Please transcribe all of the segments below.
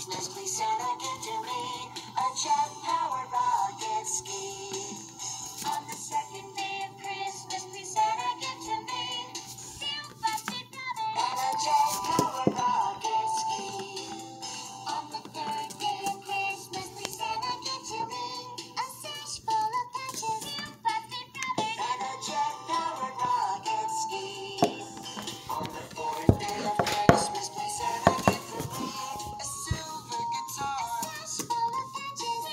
Christmas, please Santa give to me a jet-powered rocket ski. On the second day of Christmas, please Santa give to me and a jet-powered rocket ski. On the third day of Christmas, please Santa give to me a sash full of patches and a jet-powered rocket ski. On the fourth day of Christmas, please Santa give to me a silver guitar, a sash full of patches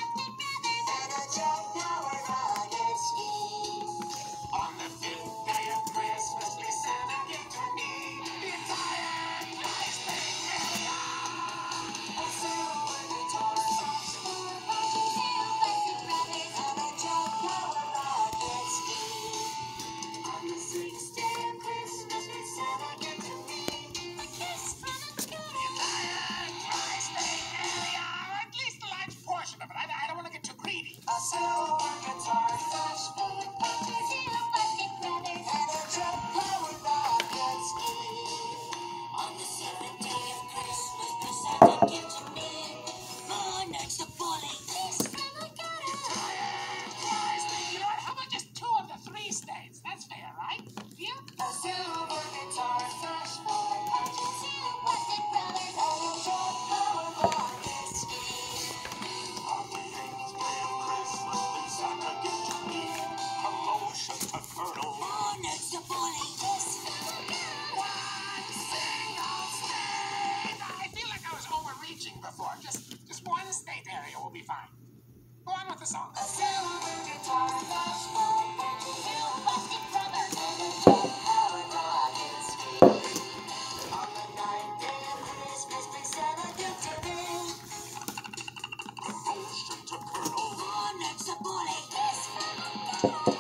and a jet-powered rocket ski. On the fifth day of Christmas, please Santa give to me the entire nice thing area. A silver guitar, a sash full of patches and a jet-powered rocket ski. On the sixth day of Christmas, please Santa give to me a kiss from a girl. The entire nice thing area, or at least a large portion of it. I don't want to get too greedy. A silver guitar, a sash full of patches and a jet-powered rocket ski. On the seventh day of Christmas, please Santa give to me more nuts to bully. Kiss from a girl. Nice thing. You know what? How about just 2 of the 3 states? That's fair, right? Deal? A silver guitar, a sash full of patches and a jet-powered rocket ski. On the 8th day of Christmas, please Santa give to me promotion to colonel. More nuts to bully. Kiss from a girl. One single state. I feel like I was overreaching before. Just 1 state area will be fine. Go on with the song. A silver guitar, a sash full of patches and a jet-powered rocket ski. On the 9th day of Christmas, please Santa give to me promotion to colonel. More nuts to bully. Kiss from a girl.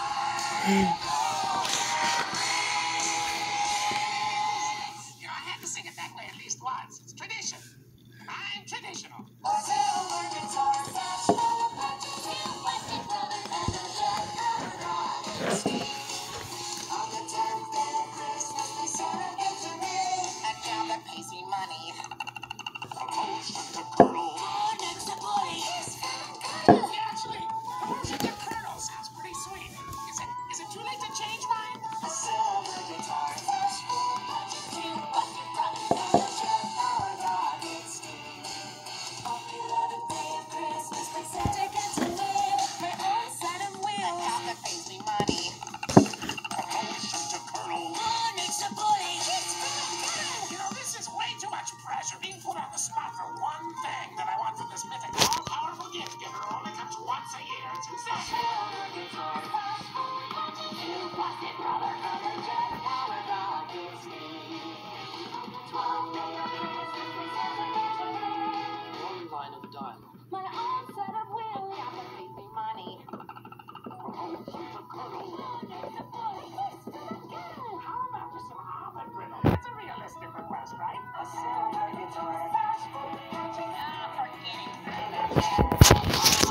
You know, I had to sing it that way at least once. It's tradition. I'm traditional. A silver guitar, a sash full of patches and a jet-powered rocket ski. On the 10th day of Christmas, please Santa give to me a job that pays me money. Promotion to colonel. More nuts to bully. Kiss from a girl. Yeah, actually, promotion to colonel sounds pretty sweet. Is it too late to change mine? A silver guitar, a sash full of patches and a jet-powered rocket ski. On the 11th day of Christmas, please Santa give to me my own set of wheels. A job that pays me money. Promotion to colonel. More nuts to bully. Kiss from a girl. You know, this is way too much pressure. Being put on the spot for one thing that I want from this mythic, all-powerful gift giver who only comes once a year. It's insane. Silver guitar, sash full of patches, you busted brother, and a jet-powered rocket ski. On the 12th day of Christmas, please Santa give to me One line of dialogue. my own set of wheels. Yeah, that pays me money. Promotion to colonel. More nuts to bully. Kiss from a girl. How about just some almond brittle? That's a realistic request, right? A silver guitar, a sash full of patches. Forget it. And a jet-powered